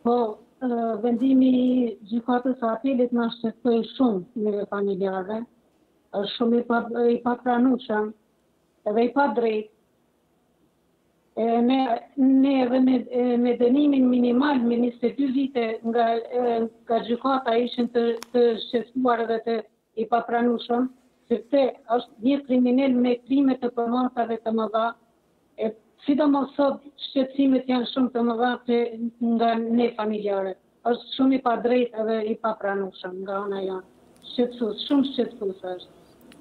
Po, vendimi i gjykatës së apelit na shqetësoi shumë neve familjarëve. Është shumë i papranueshëm edhe i padrejtë. Ne edhe me dënimin minimal me 22 vite nga gjykata ishin të shqetësuar edhe të i papranueshëm, sepse është një kriminal me krime të përmasa dhe të mëdha. Sidomos sot shqetësimet janë shumë të mëdha nga ne familjarët. Është shumë i padrejtë edhe i papranueshëm nga ana jonë. Shumë shqetësues është.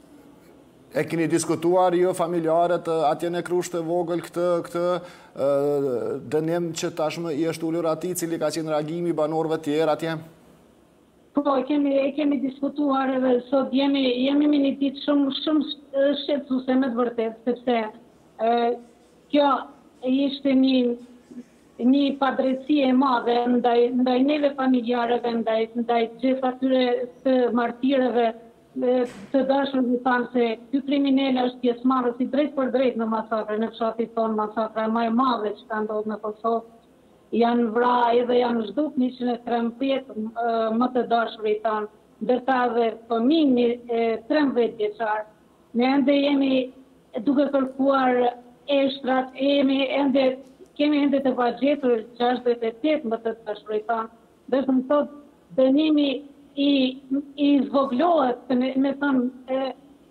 E keni diskutuar jo familjarët atje në Krusht të vogël këtë dënim që tashmë i është ulur atij, cili ka qenë reagimi i banorëve tjerë atje? Po, e kemi diskutuar edhe sot jemi me një ditë shumë shqetësuese me të vërtetë, sepse kjo ishte një padrejtësi e madhe ndaj neve familjarëve, ndaj gjithë atyre të martirëve të dashurve tanë, se ky kriminal është pjesëmarrës i drejt për drejt në masakre në fshatin tonë, masakra më e madhe që ka ndodhur në Kosovë. Janë vrarë edhe janë zhduk 113 më të dashurit tanë, ndërsa edhe fëmijë 13 vjeçar. Ne ende jemi duke kërkuar eshtrat, kemi ende të pagjetur 68 më të dashurit tanë. Ndërsa më thot dënimi i zvoglohet, me thënë,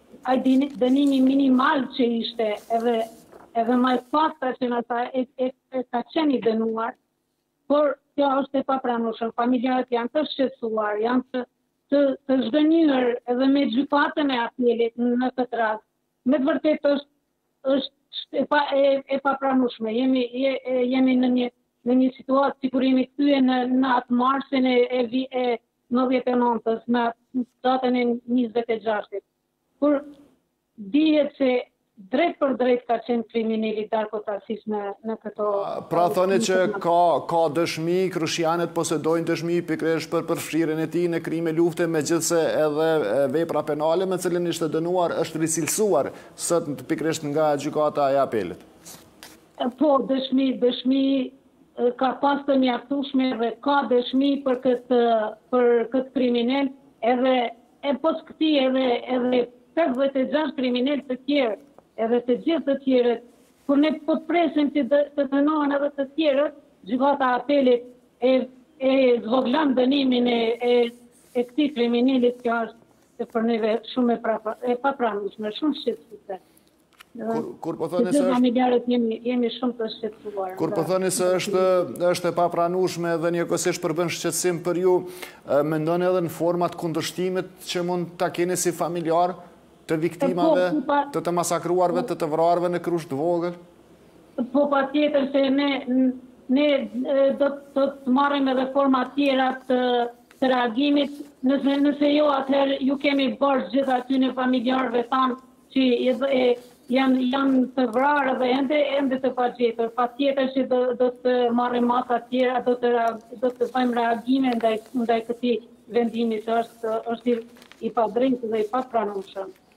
dënimi minimal që ishte edhe më e pakta që në ta ka qenë i dënuar, por kjo është e papranueshme. Familjarët janë të shqetësuar, janë të zhgënjur edhe me gjykatën e apelit në këtë rast. Me të vërtetë është e papranueshme. Jemi në një situatë sikur jemi kthyer në atë marsin e 99-ës me datën e 26-it. Kur dihet se drejt për drejt ka qenë kriminali Darko Tasić në këto... Pra thoni që ka dëshmi, krushianët posedojnë dëshmi pikërisht për përfshirjen e tij në krime lufte, megjithse edhe vepra penale me cilën ishte dënuar është ricilsuar sot pikërisht nga gjykata e apelit. Po, dëshmi ka pas të mjaftueshme dhe ka dëshmi për këtë kriminal, edhe pos këtij edhe 56 kriminal të tjerë, edhe të gjithë të tjerët, kur ne po presim të dënohen edhe të tjerët, gjykata e apelit e zvoglan dënimin e këtij kriminalit, kjo është për neve shumë e papranueshme, shumë shqetësuese. Kur po thoni se jemi shumë të shqetësuar. Kur po thoni se është e papranueshme dhe njëkohësisht përbën shqetësim për ju, mendoni edhe në format kundërshtimit që mund ta keni si familjar të viktimave, të masakruarve, të vrarëve në Krusht të vogël? Po, patjetër se ne do të marrim edhe forma tjera të reagimit, nëse jo atëherë ju kemi bërë gjithë aty në familjarëve tanë që janë të vrarë dhe ende të pagjetur. Patjetër që do të marrim masa tjera, do të bëjmë reagime ndaj këtij vendimi që është i padrejtë dhe i papranueshëm.